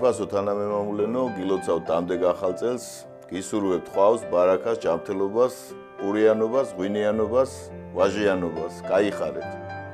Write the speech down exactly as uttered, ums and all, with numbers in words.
ძვირფასო თანამემამულენო, გილოცავთ ამდე ახალ წელს, გისურვებთ ხვავს, ბარაკას, ჯანმრთელობას, ყურიანობას, ღვინიანობას, ვაჟიანობას. გაიხარეთ.